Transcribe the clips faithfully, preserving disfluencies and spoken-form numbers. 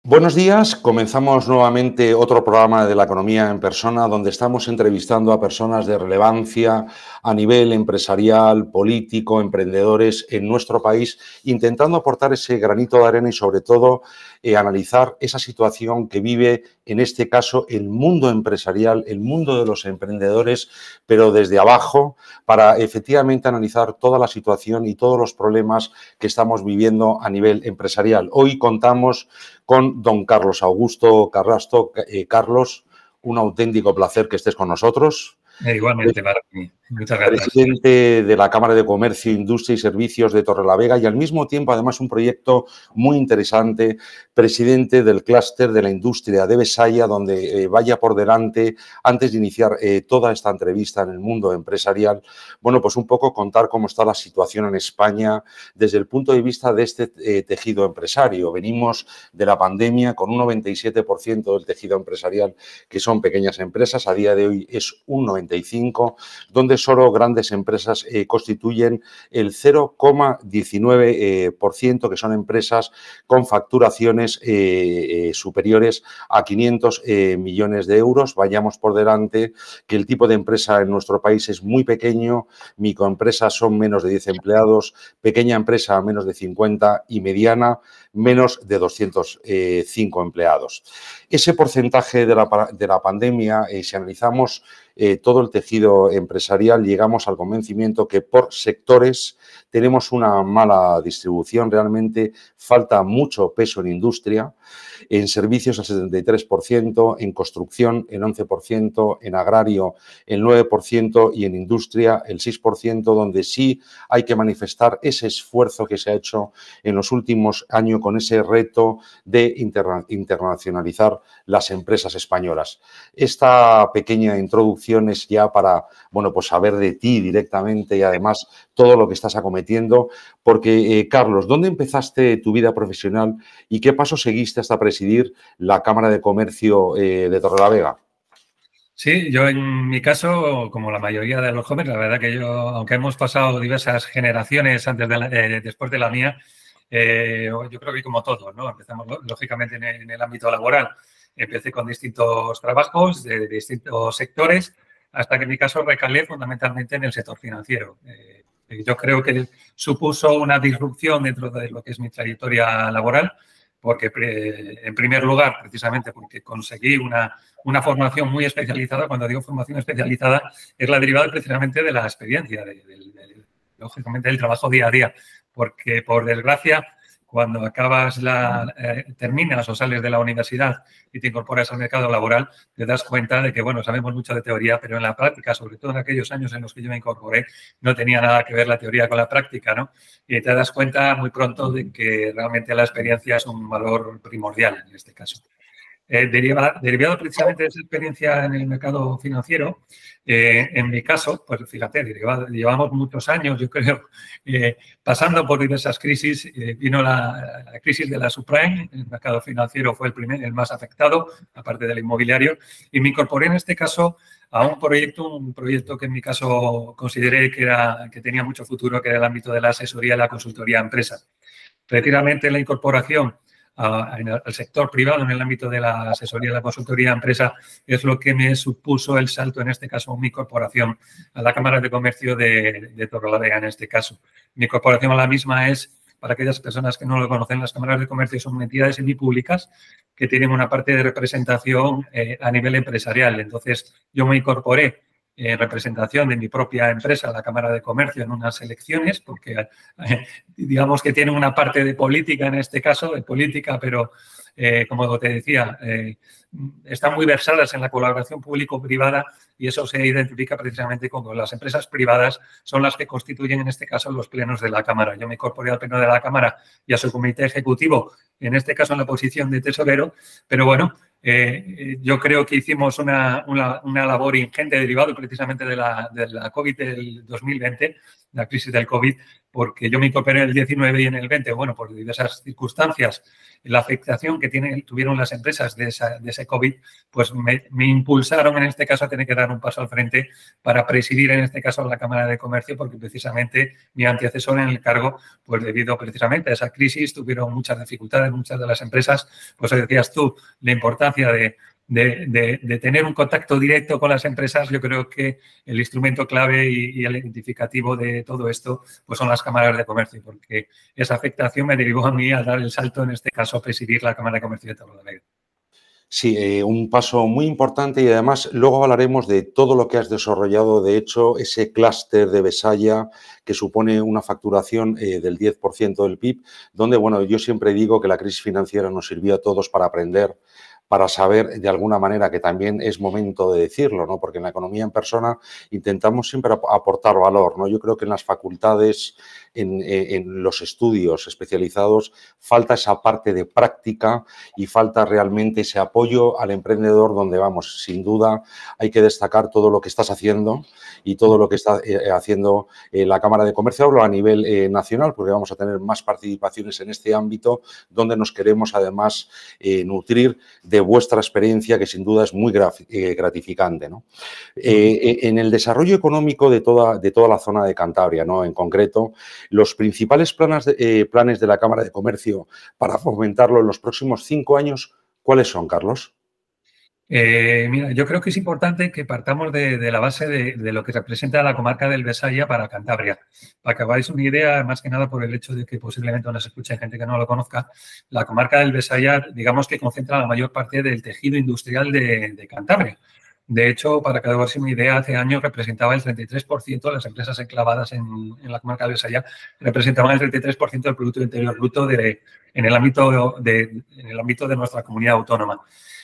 Buenos días, comenzamos nuevamente otro programa de la economía en persona donde estamos entrevistando a personas de relevancia a nivel empresarial, político, emprendedores en nuestro país, intentando aportar ese granito de arena y sobre todo eh, analizar esa situación que vive en este caso el mundo empresarial, el mundo de los emprendedores, pero desde abajo para efectivamente analizar toda la situación y todos los problemas que estamos viviendo a nivel empresarial. Hoy contamos con don Carlos Augusto Carrasco. Eh, Carlos, un auténtico placer que estés con nosotros. Eh, igualmente, para mí. Muchas gracias. Presidente de la Cámara de Comercio, Industria y Servicios de Torrelavega y al mismo tiempo, además, un proyecto muy interesante, presidente del clúster de la industria de Besaya, donde eh, vaya por delante, antes de iniciar eh, toda esta entrevista en el mundo empresarial, bueno, pues un poco contar cómo está la situación en España desde el punto de vista de este eh, tejido empresario. Venimos de la pandemia con un noventa y siete por ciento del tejido empresarial que son pequeñas empresas, a día de hoy es un noventa y cinco por ciento, donde solo grandes empresas eh, constituyen el cero coma diecinueve por ciento, que son empresas con facturaciones eh, eh, superiores a quinientos eh, millones de euros. Vayamos por delante que el tipo de empresa en nuestro país es muy pequeño, microempresas son menos de diez empleados, pequeña empresa menos de cincuenta y mediana menos de doscientos cinco empleados. Ese porcentaje de la, de la pandemia, eh, si analizamos eh, todo el tejido empresarial, llegamos al convencimiento que por sectores tenemos una mala distribución, realmente falta mucho peso en industria, en servicios al setenta y tres por ciento, en construcción el once por ciento, en agrario el nueve por ciento y en industria el seis por ciento, donde sí hay que manifestar ese esfuerzo que se ha hecho en los últimos años con ese reto de interna internacionalizar las empresas españolas. Esta pequeña introducción es ya para, bueno, pues saber de ti directamente y además todo lo que estás acometiendo, porque, eh, Carlos, ¿dónde empezaste tu vida profesional y qué paso seguiste hasta presidir la Cámara de Comercio eh, de Torrelavega? Sí, yo en mi caso, como la mayoría de los jóvenes, la verdad que yo, aunque hemos pasado diversas generaciones antes de la, eh, después de la mía, eh, yo creo que como todos, ¿no? Empezamos lógicamente en el, en el ámbito laboral. Empecé con distintos trabajos de, de distintos sectores, hasta que en mi caso recalé fundamentalmente en el sector financiero. Eh, yo creo que supuso una disrupción dentro de lo que es mi trayectoria laboral, porque en primer lugar, precisamente porque conseguí una, una formación muy especializada. Cuando digo formación especializada, es la derivada precisamente de la experiencia, de, de, de, lógicamente del trabajo día a día, porque por desgracia, cuando acabas la, eh, terminas o sales de la universidad y te incorporas al mercado laboral, te das cuenta de que, bueno, sabemos mucho de teoría, pero en la práctica, sobre todo en aquellos años en los que yo me incorporé, no tenía nada que ver la teoría con la práctica, ¿no? Y te das cuenta muy pronto de que realmente la experiencia es un valor primordial en este caso. Eh, deriva, derivado precisamente de esa experiencia en el mercado financiero, eh, en mi caso, pues fíjate, derivado, llevamos muchos años, yo creo, eh, pasando por diversas crisis. Eh, vino la, la crisis de la subprime, el mercado financiero fue el, primer, el más afectado, aparte del inmobiliario, y me incorporé en este caso a un proyecto, un proyecto que en mi caso consideré que, era, que tenía mucho futuro, que era el ámbito de la asesoría y la consultoría a empresas. Precisamente la incorporación al sector privado en el ámbito de la asesoría y la consultoría a empresa es lo que me supuso el salto, en este caso, mi incorporación a la Cámara de Comercio de, de Torrelavega, en este caso. Mi incorporación a la misma es, para aquellas personas que no lo conocen, las cámaras de comercio son entidades semipúblicas que tienen una parte de representación eh, a nivel empresarial. Entonces, yo me incorporé en representación de mi propia empresa, la Cámara de Comercio, en unas elecciones, porque eh, digamos que tiene una parte de política en este caso, de política, pero eh, como te decía, eh, están muy versadas en la colaboración público-privada y eso se identifica precisamente con las empresas privadas, son las que constituyen en este caso los plenos de la Cámara. Yo me incorporé al pleno de la Cámara y a su comité ejecutivo, en este caso en la posición de tesorero, pero bueno, Eh, yo creo que hicimos una, una, una labor ingente derivado precisamente de la, de la COVID del dos mil veinte, la crisis del COVID, porque yo me incorporé en el diecinueve y en el veinte, bueno, por diversas circunstancias, la afectación que tiene, tuvieron las empresas de, esa, de ese COVID, pues me, me impulsaron en este caso a tener que dar un paso al frente para presidir en este caso la Cámara de Comercio, porque precisamente mi antecesor en el cargo, pues debido precisamente a esa crisis, tuvieron muchas dificultades, muchas de las empresas, pues decías tú, la importancia de De, de, de tener un contacto directo con las empresas. Yo creo que el instrumento clave y, y el identificativo de todo esto pues son las cámaras de comercio, porque esa afectación me derivó a mí a dar el salto, en este caso, a presidir la Cámara de Comercio de Torrelavega. Sí, eh, un paso muy importante y además luego hablaremos de todo lo que has desarrollado, de hecho, ese clúster de Besaya que supone una facturación eh, del diez por ciento del P I B, donde, bueno, yo siempre digo que la crisis financiera nos sirvió a todos para aprender, para saber de alguna manera que también es momento de decirlo, ¿no? Porque en la economía en persona intentamos siempre aportar valor, ¿no? Yo creo que en las facultades, en, en los estudios especializados, falta esa parte de práctica y falta realmente ese apoyo al emprendedor donde, vamos, sin duda hay que destacar todo lo que estás haciendo y todo lo que está eh, haciendo eh, la Cámara de Comercio, hablo a nivel eh, nacional, porque vamos a tener más participaciones en este ámbito donde nos queremos además eh, nutrir de vuestra experiencia, que sin duda es muy gratificante, ¿no? Eh, en el desarrollo económico de toda, de toda la zona de Cantabria, ¿no? En concreto, los principales planes de, eh, planes de la Cámara de Comercio para fomentarlo en los próximos cinco años, ¿cuáles son, Carlos? Eh, mira, yo creo que es importante que partamos de, de la base de, de lo que representa la comarca del Besaya para Cantabria. Para que hagáis una idea, más que nada por el hecho de que posiblemente nos escuche gente que no lo conozca, la comarca del Besaya, digamos que concentra la mayor parte del tejido industrial de, de Cantabria. De hecho, para que hagáis una idea, hace años representaba el treinta y tres por ciento de las empresas enclavadas en, en la comarca del Besaya, representaban el treinta y tres por ciento del Producto Interior Bruto de, en, el ámbito de, en el ámbito de nuestra comunidad autónoma.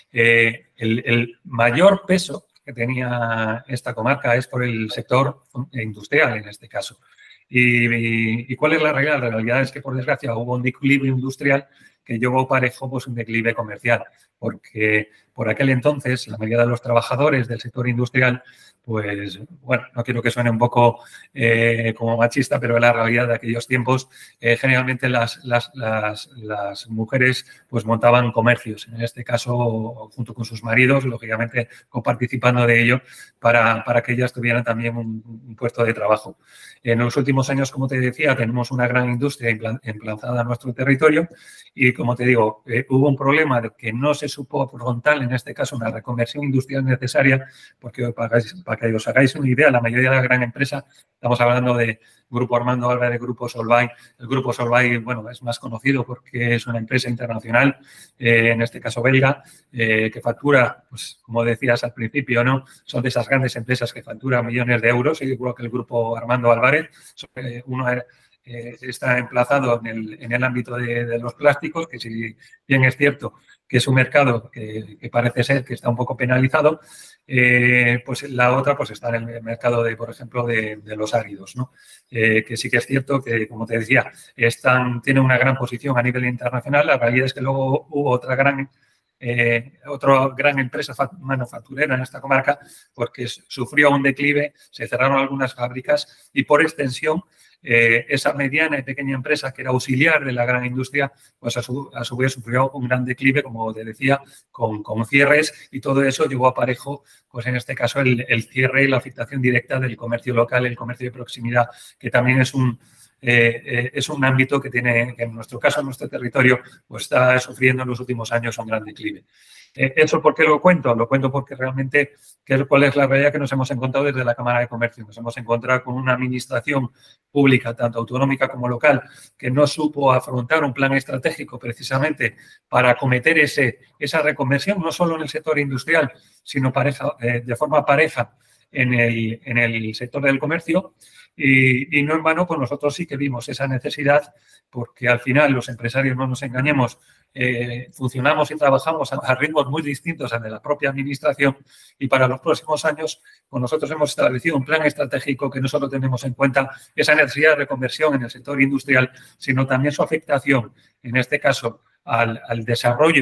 Eh, el, el mayor peso que tenía esta comarca es por el sector industrial, en este caso. ¿Y, y, y cuál es la realidad? La realidad es que, por desgracia, hubo un declive industrial que llevó parejo pues, un declive comercial, porque por aquel entonces la mayoría de los trabajadores del sector industrial, pues, bueno, no quiero que suene un poco eh, como machista, pero la realidad de aquellos tiempos, eh, generalmente las, las, las, las mujeres pues montaban comercios, en este caso junto con sus maridos, lógicamente coparticipando de ello para, para que ellas tuvieran también un, un puesto de trabajo. En los últimos años, como te decía, tenemos una gran industria implantada en nuestro territorio y, como te digo, eh, hubo un problema de que no se supo afrontar, en este caso, una reconversión industrial necesaria, porque para, para que os hagáis una idea, la mayoría de la gran empresa, estamos hablando de Grupo Armando Álvarez, Grupo Solvay. El Grupo Solvay, bueno, es más conocido porque es una empresa internacional, eh, en este caso belga, eh, que factura, pues como decías al principio, ¿no? Son de esas grandes empresas que facturan millones de euros. Y yo creo que el Grupo Armando Álvarez, eh, uno eh, está emplazado en el, en el ámbito de, de los plásticos, que si bien es cierto que es un mercado que, que parece ser que está un poco penalizado, eh, pues la otra pues está en el mercado de, por ejemplo, de, de los áridos, ¿no? Eh, que sí que es cierto que, como te decía, están, tiene una gran posición a nivel internacional. La realidad es que luego hubo otra gran, eh, otra gran empresa manufacturera en esta comarca porque sufrió un declive, se cerraron algunas fábricas y, por extensión, Eh, esa mediana y pequeña empresa que era auxiliar de la gran industria, pues a su, a su vez sufrió un gran declive, como te decía, con, con cierres, y todo eso llevó a parejo, pues en este caso, el, el cierre y la afectación directa del comercio local, el comercio de proximidad, que también es un, eh, eh, es un ámbito que tiene, que en nuestro caso, en nuestro territorio, pues está sufriendo en los últimos años un gran declive. Eh, ¿Eso por qué lo cuento? Lo cuento porque realmente, ¿cuál es la realidad que nos hemos encontrado desde la Cámara de Comercio? Nos hemos encontrado con una administración pública, tanto autonómica como local, que no supo afrontar un plan estratégico precisamente para acometer ese, esa reconversión, no solo en el sector industrial, sino pareja, eh, de forma pareja en el, en el sector del comercio. Y, y no en vano, pues nosotros sí que vimos esa necesidad, porque al final los empresarios, no nos engañemos, eh, funcionamos y trabajamos a, a ritmos muy distintos al de la propia administración, y para los próximos años pues nosotros hemos establecido un plan estratégico que no solo tenemos en cuenta esa necesidad de reconversión en el sector industrial, sino también su afectación, en este caso, al, al desarrollo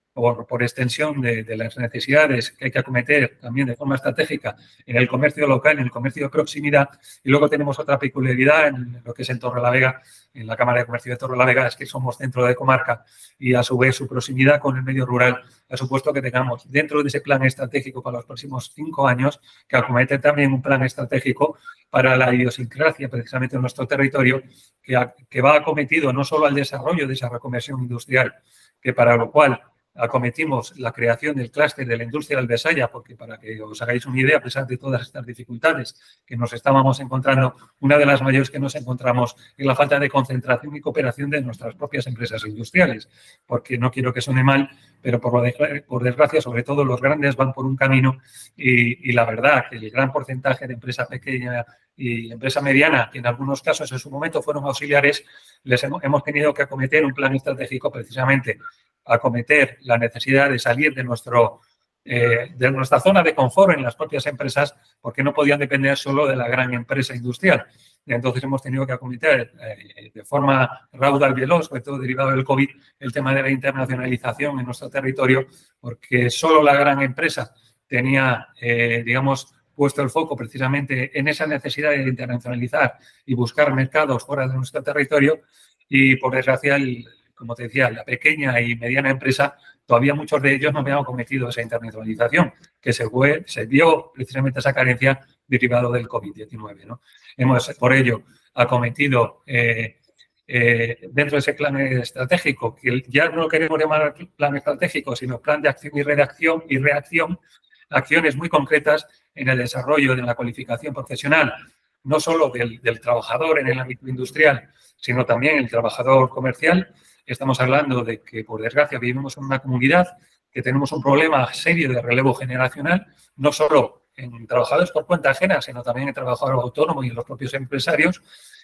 por, por extensión de, de las necesidades que hay que acometer también de forma estratégica en el comercio local, en el comercio de proximidad. Y luego tenemos otra peculiaridad en lo que es en Torrelavega, en la Cámara de Comercio de Torrelavega, es que somos centro de comarca y a su vez su proximidad con el medio rural ha supuesto que tengamos dentro de ese plan estratégico para los próximos cinco años que acomete también un plan estratégico para la idiosincrasia precisamente en nuestro territorio que, ha, que va acometido no solo al desarrollo de esa reconversión industrial, que para lo cual acometimos la creación del clúster de la industria del Besaya, porque para que os hagáis una idea, a pesar de todas estas dificultades que nos estábamos encontrando, una de las mayores que nos encontramos es la falta de concentración y cooperación de nuestras propias empresas industriales, porque no quiero que suene mal, pero por, lo de, por desgracia, sobre todo los grandes van por un camino y, y la verdad que el gran porcentaje de empresa pequeña y empresa mediana, que en algunos casos en su momento fueron auxiliares, les hemos, hemos tenido que acometer un plan estratégico precisamente acometer la necesidad de salir de, nuestro, eh, de nuestra zona de confort en las propias empresas porque no podían depender solo de la gran empresa industrial. Y entonces hemos tenido que acometer eh, de forma raudal y veloz, sobre todo derivado del COVID, el tema de la internacionalización en nuestro territorio porque solo la gran empresa tenía, eh, digamos, puesto el foco precisamente en esa necesidad de internacionalizar y buscar mercados fuera de nuestro territorio y, por desgracia, el como te decía, la pequeña y mediana empresa, todavía muchos de ellos no habían cometido esa internacionalización, que se, fue, se vio precisamente esa carencia derivado del COVID diecinueve, ¿no? Hemos, por ello, acometido eh, eh, dentro de ese plan estratégico, que ya no lo queremos llamar plan estratégico, sino plan de acción y reacción, y reacción, acciones muy concretas en el desarrollo de la cualificación profesional, no solo del, del trabajador en el ámbito industrial, sino también el trabajador comercial. Estamos hablando de que, por desgracia, vivimos en una comunidad que tenemos un problema serio de relevo generacional, no solo en trabajadores por cuenta ajena, sino también en trabajadores autónomos y en los propios empresarios.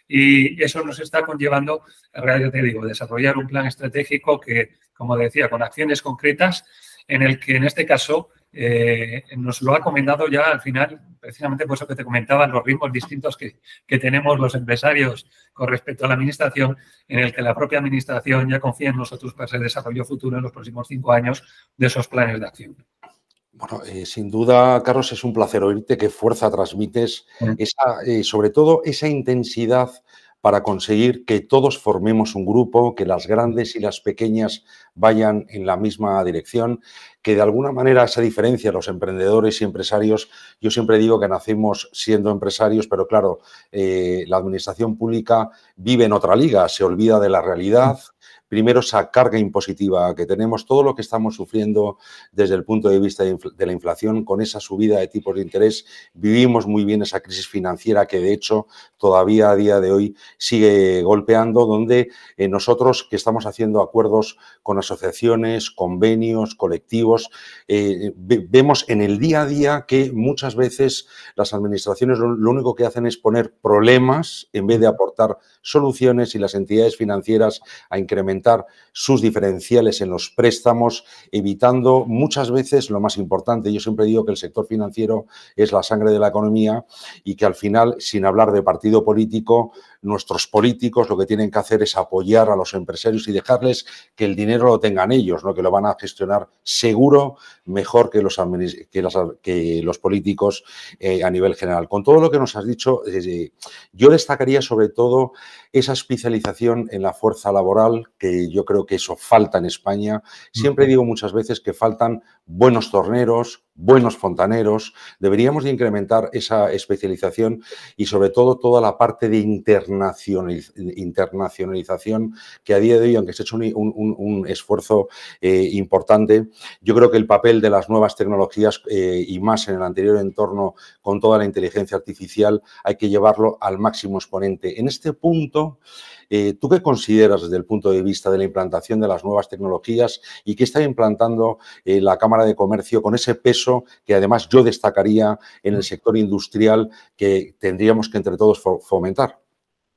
Y eso nos está conllevando, en realidad te digo, desarrollar un plan estratégico que, como decía, con acciones concretas, en el que en este caso eh, nos lo ha comentado ya al final, precisamente por eso que te comentaba, los ritmos distintos que, que tenemos los empresarios con respecto a la administración, en el que la propia administración ya confía en nosotros para ese desarrollo futuro en los próximos cinco años de esos planes de acción. Bueno, eh, sin duda, Carlos, es un placer oírte, qué fuerza transmites, esa, eh, sobre todo esa intensidad para conseguir que todos formemos un grupo, que las grandes y las pequeñas vayan en la misma dirección, que de alguna manera esa diferencia, los emprendedores y empresarios, yo siempre digo que nacemos siendo empresarios, pero claro, eh, la administración pública vive en otra liga, se olvida de la realidad. Primero, esa carga impositiva que tenemos, todo lo que estamos sufriendo desde el punto de vista de la inflación, con esa subida de tipos de interés, vivimos muy bien esa crisis financiera que, de hecho, todavía a día de hoy sigue golpeando, donde eh, nosotros que estamos haciendo acuerdos con asociaciones, convenios, colectivos, eh, vemos en el día a día que muchas veces las administraciones lo, lo único que hacen es poner problemas en vez de aportar soluciones y las entidades financieras a incrementar sus diferenciales en los préstamos, evitando muchas veces lo más importante. Yo siempre digo que el sector financiero es la sangre de la economía y que al final, sin hablar de partido político, nuestros políticos lo que tienen que hacer es apoyar a los empresarios y dejarles que el dinero lo tengan ellos, ¿no? Que lo van a gestionar seguro mejor que los, que las, que los políticos eh, a nivel general. Con todo lo que nos has dicho, eh, yo destacaría sobre todo esa especialización en la fuerza laboral, que yo creo que eso falta en España. Siempre digo muchas veces que faltan buenos torneros, buenos fontaneros. Deberíamos de incrementar esa especialización y sobre todo toda la parte de internacionaliz internacionalización que a día de hoy, aunque se ha hecho un, un, un esfuerzo eh, importante, yo creo que el papel de las nuevas tecnologías eh, y más en el anterior entorno con toda la inteligencia artificial hay que llevarlo al máximo exponente. En este punto, Eh, ¿tú qué consideras desde el punto de vista de la implantación de las nuevas tecnologías y qué está implantando eh, la Cámara de Comercio con ese peso que además yo destacaría en el sector industrial que tendríamos que entre todos fomentar?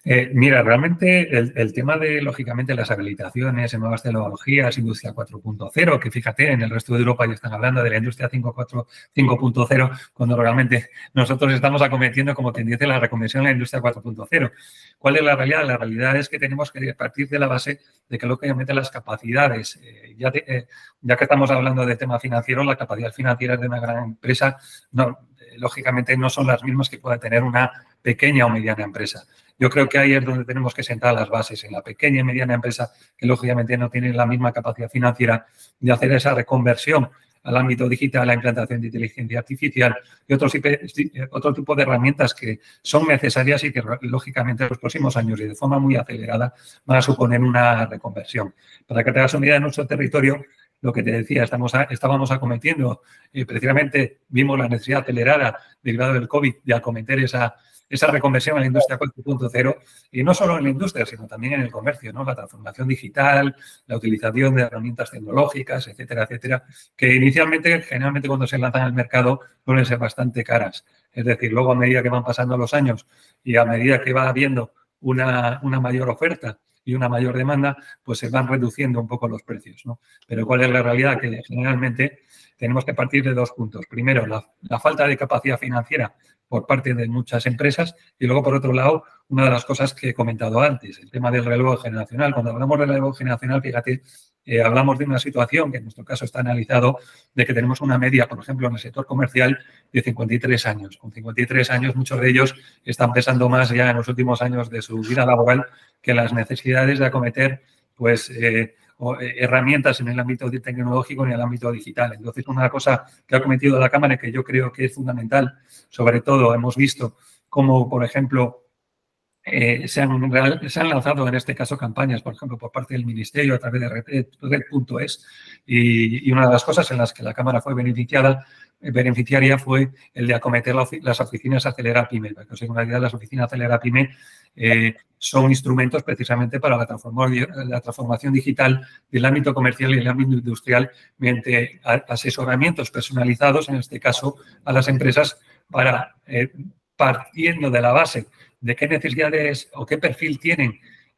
Eh, mira, realmente el, el tema de, lógicamente, las habilitaciones en nuevas tecnologías, industria cuatro punto cero, que fíjate, en el resto de Europa ya están hablando de la industria cinco punto cero, cuando realmente nosotros estamos acometiendo, como quien dice, la reconversión en la industria cuatro punto cero. ¿Cuál es la realidad? La realidad es que tenemos que partir de la base de que, lógicamente, las capacidades, eh, ya, de, eh, ya que estamos hablando de tema financiero, la capacidad financiera de una gran empresa, no, eh, lógicamente, no son las mismas que pueda tener una pequeña o mediana empresa. Yo creo que ahí es donde tenemos que sentar las bases, en la pequeña y mediana empresa que, lógicamente, no tienen la misma capacidad financiera de hacer esa reconversión al ámbito digital, la implantación de inteligencia artificial y otro, otro tipo de herramientas que son necesarias y que, lógicamente, en los próximos años y de forma muy acelerada van a suponer una reconversión. Para que te hagas una idea, en nuestro territorio, lo que te decía, estamos a, estábamos acometiendo, eh, precisamente vimos la necesidad acelerada derivada del COVID de acometer esa esa reconversión a la industria cuatro punto cero, y no solo en la industria, sino también en el comercio, ¿no? La transformación digital, la utilización de herramientas tecnológicas, etcétera, etcétera, que inicialmente, generalmente cuando se lanzan al mercado, suelen ser bastante caras. Es decir, luego a medida que van pasando los años y a medida que va habiendo una, una mayor oferta y una mayor demanda, pues se van reduciendo un poco los precios, ¿no? Pero ¿cuál es la realidad? Que generalmente tenemos que partir de dos puntos. Primero, la, la falta de capacidad financiera por parte de muchas empresas y luego, por otro lado, una de las cosas que he comentado antes, el tema del relevo generacional. Cuando hablamos del relevo generacional, fíjate, eh, hablamos de una situación que en nuestro caso está analizado de que tenemos una media, por ejemplo, en el sector comercial de cincuenta y tres años. Con cincuenta y tres años, muchos de ellos están pesando más ya en los últimos años de su vida laboral que las necesidades de acometer, pues, eh, o herramientas en el ámbito tecnológico ni en el ámbito digital. Entonces, una cosa que ha cometido la Cámara y que yo creo que es fundamental, sobre todo hemos visto cómo, por ejemplo, eh, se, han, se han lanzado en este caso campañas, por ejemplo, por parte del Ministerio a través de red punto es, y, y una de las cosas en las que la Cámara fue beneficiada beneficiaria fue el de acometer la, las oficinas Acelera Pyme. Para que os hagáis una idea, las oficinas Acelera Pyme eh, son instrumentos precisamente para la transformación, la transformación digital del ámbito comercial y el ámbito industrial mediante asesoramientos personalizados, en este caso, a las empresas para, eh, partiendo de la base de qué necesidades o qué perfil tienen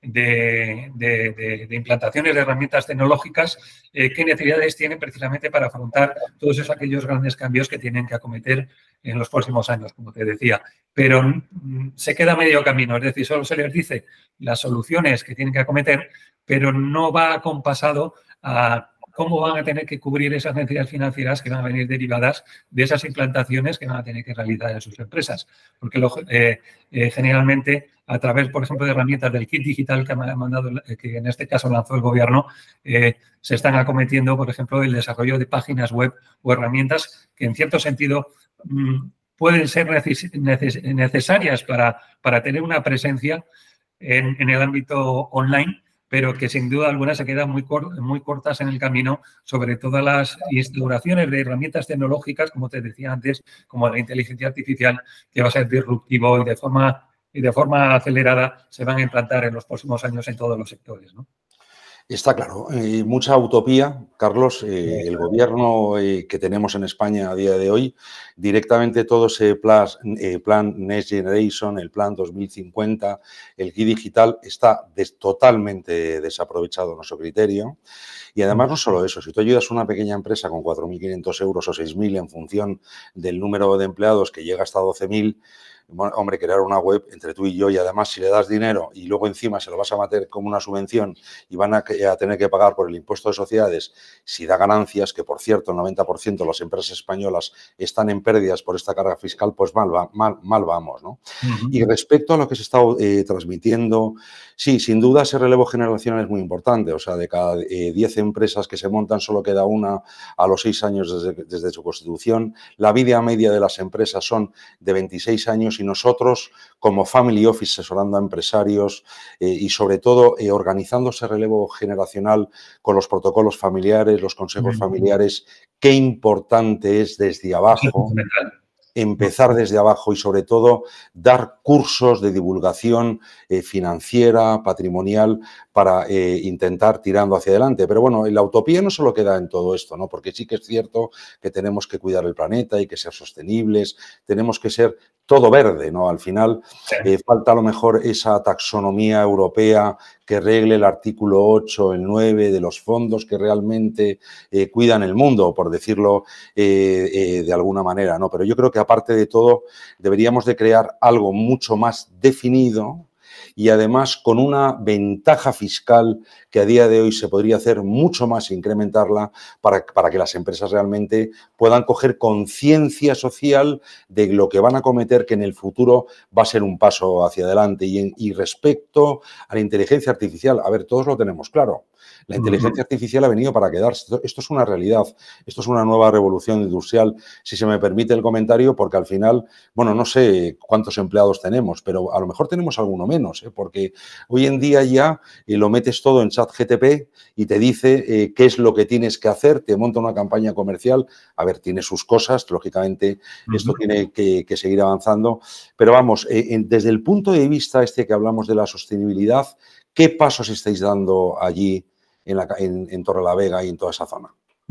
De, de, de, de implantaciones de herramientas tecnológicas, eh, qué necesidades tienen precisamente para afrontar todos esos aquellos grandes cambios que tienen que acometer en los próximos años, como te decía. Pero mm, se queda medio camino, es decir, solo se les dice las soluciones que tienen que acometer, pero no va acompasado a cómo van a tener que cubrir esas necesidades financieras que van a venir derivadas de esas implantaciones que van a tener que realizar en sus empresas. Porque lo, eh, eh, generalmente, a través, por ejemplo, de herramientas del kit digital que, ha mandado, que en este caso lanzó el Gobierno, eh, se están acometiendo, por ejemplo, el desarrollo de páginas web o herramientas que, en cierto sentido, mmm, pueden ser neces neces necesarias para, para tener una presencia en, en el ámbito online, pero que sin duda alguna se quedan muy, cort muy cortas en el camino sobre todas las instauraciones de herramientas tecnológicas, como te decía antes, como la inteligencia artificial, que va a ser disruptivo y de forma, y de forma acelerada se van a implantar en los próximos años en todos los sectores, ¿no? Está claro. Eh, mucha utopía, Carlos. Eh, el gobierno eh, que tenemos en España a día de hoy, directamente todo ese plan, eh, plan Next Generation, el plan dos mil cincuenta, el Kit Digital, está des, totalmente desaprovechado a nuestro criterio. Y además no solo eso, si tú ayudas a una pequeña empresa con cuatro mil quinientos euros o seis mil en función del número de empleados que llega hasta doce mil, bueno, hombre, crear una web entre tú y yo, y además si le das dinero y luego encima se lo vas a meter como una subvención y van a, a tener que pagar por el impuesto de sociedades, si da ganancias, que por cierto el noventa por ciento de las empresas españolas están en pérdidas por esta carga fiscal, pues mal, va, mal, mal vamos, ¿no? Uh-huh. Y respecto a lo que se está eh, transmitiendo, sí, sin duda ese relevo generacional es muy importante. O sea, de cada eh, diez empresas que se montan, solo queda una a los seis años desde, desde su constitución. La vida media de las empresas son de veintiséis años y nosotros, como Family Office, asesorando a empresarios eh, y sobre todo eh, organizando ese relevo generacional con los protocolos familiares, los consejos uh-huh. familiares, qué importante es desde abajo. Empezar desde abajo y, sobre todo, dar cursos de divulgación eh, financiera, patrimonial, para eh, intentar tirando hacia adelante. Pero, bueno, la utopía no solo queda en todo esto, ¿no? Porque sí que es cierto que tenemos que cuidar el planeta, hay que ser sostenibles, tenemos que ser todo verde, ¿no? Al final eh, falta a lo mejor esa taxonomía europea que regle el artículo ocho, el nueve de los fondos que realmente eh, cuidan el mundo, por decirlo eh, eh, de alguna manera, ¿no? Pero yo creo que aparte de todo deberíamos de crear algo mucho más definido y además con una ventaja fiscal que a día de hoy se podría hacer mucho más, incrementarla para, para que las empresas realmente puedan coger conciencia social de lo que van a cometer, que en el futuro va a ser un paso hacia adelante. Y, en, y respecto a la inteligencia artificial, a ver, todos lo tenemos claro. La inteligencia artificial ha venido para quedarse. Esto es una realidad, esto es una nueva revolución industrial, si se me permite el comentario, porque al final, bueno, no sé cuántos empleados tenemos, pero a lo mejor tenemos alguno menos, ¿eh? Porque hoy en día ya eh, lo metes todo en ChatGPT y te dice eh, qué es lo que tienes que hacer, te monta una campaña comercial. A ver, tiene sus cosas, lógicamente esto uh-huh. tiene que, que seguir avanzando, pero vamos, eh, en, desde el punto de vista este que hablamos de la sostenibilidad, ¿qué pasos estáis dando allí en, la, en, en Torrelavega y en toda esa zona?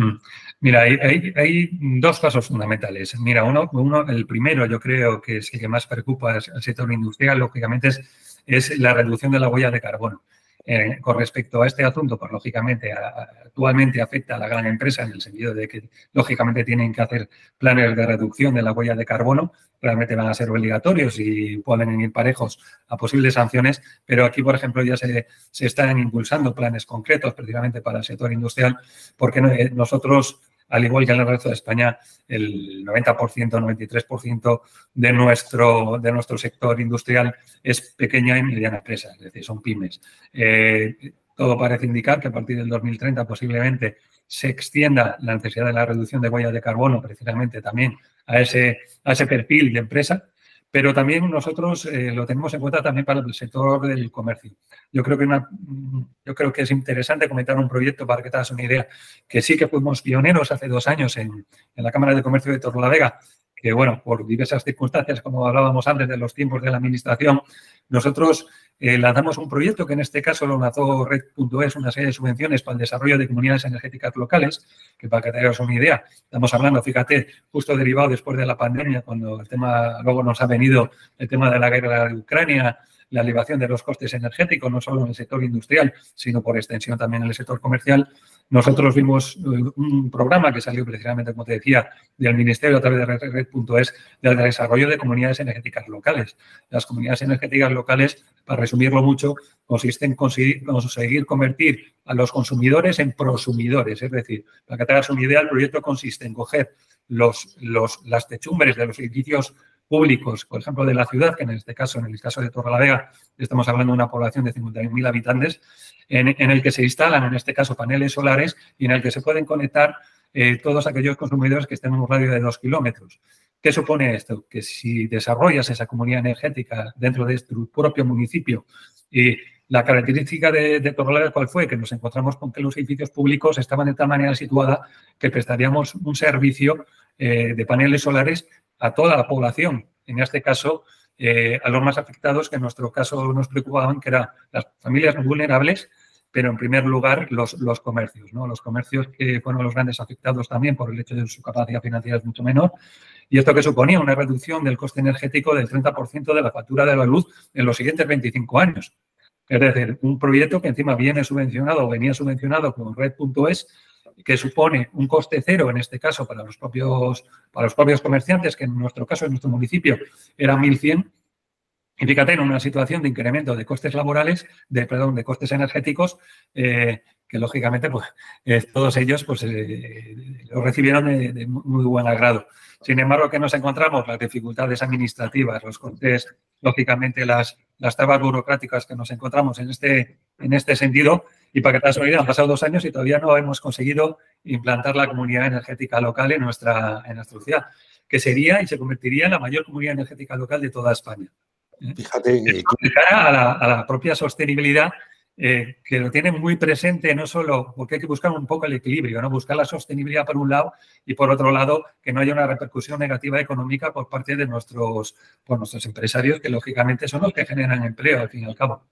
Mira, hay, hay, hay dos pasos fundamentales. Mira, uno, uno, el primero yo creo que es el que más preocupa al sector industrial, lógicamente, es, es la reducción de la huella de carbono. Eh, con respecto a este asunto, pues lógicamente a, a, actualmente afecta a la gran empresa en el sentido de que lógicamente tienen que hacer planes de reducción de la huella de carbono, realmente van a ser obligatorios y pueden ir parejos a posibles sanciones, pero aquí, por ejemplo, ya se, se están impulsando planes concretos precisamente para el sector industrial, porque no, eh, nosotros, al igual que en el resto de España, el noventa por ciento, noventa y tres por ciento de nuestro, de nuestro sector industrial es pequeña y mediana empresa, es decir, son pymes. Eh, todo parece indicar que a partir del dos mil treinta posiblemente se extienda la necesidad de la reducción de huellas de carbono precisamente también a ese, a ese perfil de empresa, pero también nosotros eh, lo tenemos en cuenta también para el sector del comercio. Yo creo, que una, yo creo que es interesante comentar un proyecto para que te hagas una idea, que sí que fuimos pioneros hace dos años en, en la Cámara de Comercio de Torrelavega, que, bueno, por diversas circunstancias, como hablábamos antes de los tiempos de la administración, nosotros eh, lanzamos un proyecto que en este caso lo lanzó Red punto es, una serie de subvenciones para el desarrollo de comunidades energéticas locales, que para que te hagas una idea, estamos hablando, fíjate, justo derivado después de la pandemia, cuando el tema, luego nos ha venido el tema de la guerra de Ucrania, la elevación de los costes energéticos, no solo en el sector industrial, sino por extensión también en el sector comercial. Nosotros vimos un programa que salió precisamente, como te decía, del Ministerio a través de Red punto es, del desarrollo de comunidades energéticas locales. Las comunidades energéticas locales, para resumirlo mucho, consisten en conseguir, conseguir convertir a los consumidores en prosumidores. Es decir, para que te hagas una idea, el proyecto consiste en coger los, los, las techumbres de los edificios públicos, por ejemplo, de la ciudad, que en este caso, en el caso de Torrelavega, estamos hablando de una población de cincuenta y un mil habitantes, en, en el que se instalan, en este caso, paneles solares y en el que se pueden conectar eh, todos aquellos consumidores que estén en un radio de dos kilómetros. ¿Qué supone esto? Que si desarrollas esa comunidad energética dentro de tu propio municipio y la característica de, de Torrelavega, ¿cuál fue? Que nos encontramos con que los edificios públicos estaban de tal manera situada que prestaríamos un servicio eh, de paneles solares a toda la población. En este caso, eh, a los más afectados, que en nuestro caso nos preocupaban, que eran las familias vulnerables, pero en primer lugar los, los comercios, ¿no? Los comercios que fueron los grandes afectados también por el hecho de que su capacidad financiera es mucho menor. Y esto que suponía una reducción del coste energético del treinta por ciento de la factura de la luz en los siguientes veinticinco años. Es decir, un proyecto que encima viene subvencionado o venía subvencionado con Red punto es, que supone un coste cero, en este caso, para los propios, para los propios comerciantes, que en nuestro caso, en nuestro municipio, eran mil cien. Y fíjate, en una situación de incremento de costes laborales, de, perdón, de costes energéticos, eh, que lógicamente pues, eh, todos ellos pues, eh, lo recibieron de, de muy buen agrado. Sin embargo, ¿qué nos encontramos? Las dificultades administrativas, los costes, lógicamente las, las trabas burocráticas que nos encontramos en este, en este sentido. Y para que te hagas una idea, han pasado dos años y todavía no hemos conseguido implantar la comunidad energética local en nuestra, en nuestra ciudad, que sería y se convertiría en la mayor comunidad energética local de toda España. Fíjate. Eh, de cara a la, a la propia sostenibilidad, eh, que lo tienen muy presente, no solo porque hay que buscar un poco el equilibrio, ¿no? Buscar la sostenibilidad por un lado y por otro lado que no haya una repercusión negativa económica por parte de nuestros, por nuestros empresarios, que lógicamente son los que generan empleo al fin y al cabo.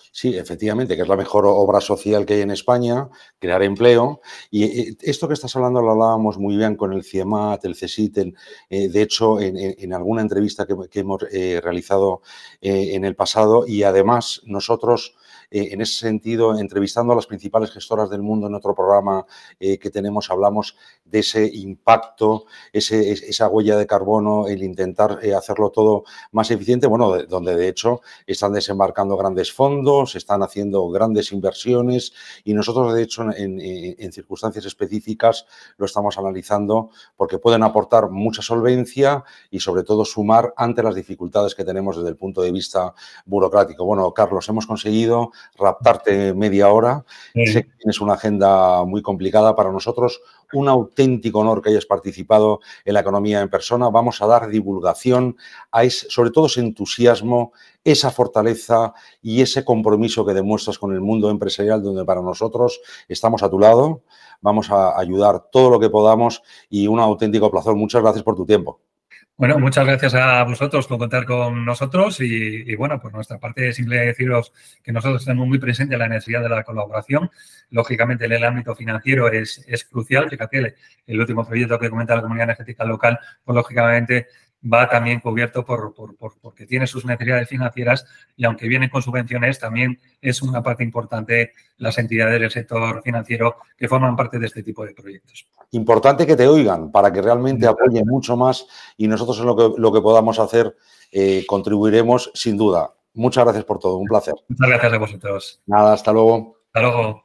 Sí, efectivamente, que es la mejor obra social que hay en España, crear empleo. Y esto que estás hablando lo hablábamos muy bien con el CIEMAT, el CSIC. El, eh, de hecho, en, en alguna entrevista que, que hemos eh, realizado eh, en el pasado, y además nosotros, eh, en ese sentido, entrevistando a las principales gestoras del mundo en otro programa eh, que tenemos, hablamos de ese impacto, ese, esa huella de carbono, el intentar eh, hacerlo todo más eficiente, bueno, de, donde de hecho están desembarcando grandes fondos, están haciendo grandes inversiones y nosotros, de hecho, en, en, en circunstancias específicas lo estamos analizando porque pueden aportar mucha solvencia y, sobre todo, sumar ante las dificultades que tenemos desde el punto de vista burocrático. Bueno, Carlos, hemos conseguido raptarte media hora. Sí. Sé que tienes una agenda muy complicada para nosotros. Un auténtico honor que hayas participado en la economía en persona. Vamos a dar divulgación a ese, sobre todo ese entusiasmo, esa fortaleza y ese compromiso que demuestras con el mundo empresarial, donde para nosotros estamos a tu lado. Vamos a ayudar todo lo que podamos y un auténtico placer. Muchas gracias por tu tiempo. Bueno, muchas gracias a vosotros por contar con nosotros y, y bueno, por nuestra parte, simple deciros que nosotros tenemos muy presente la necesidad de la colaboración. Lógicamente, en el ámbito financiero es, es crucial. Fíjate, el, el último proyecto que comenta la Comunidad Energética Local, pues lógicamente va también cubierto por, por, por, porque tiene sus necesidades financieras y aunque vienen con subvenciones, también es una parte importante las entidades del sector financiero que forman parte de este tipo de proyectos. Importante que te oigan para que realmente apoyen mucho más y nosotros en lo que, lo que podamos hacer eh, contribuiremos sin duda. Muchas gracias por todo, un placer. Muchas gracias a vosotros. Nada, hasta luego. Hasta luego.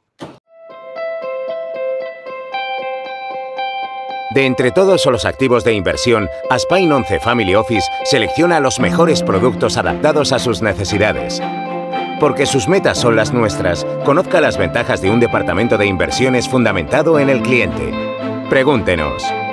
De entre todos los activos de inversión, Aspain once Family Office selecciona los mejores productos adaptados a sus necesidades. Porque sus metas son las nuestras, conozca las ventajas de un departamento de inversiones fundamentado en el cliente. Pregúntenos.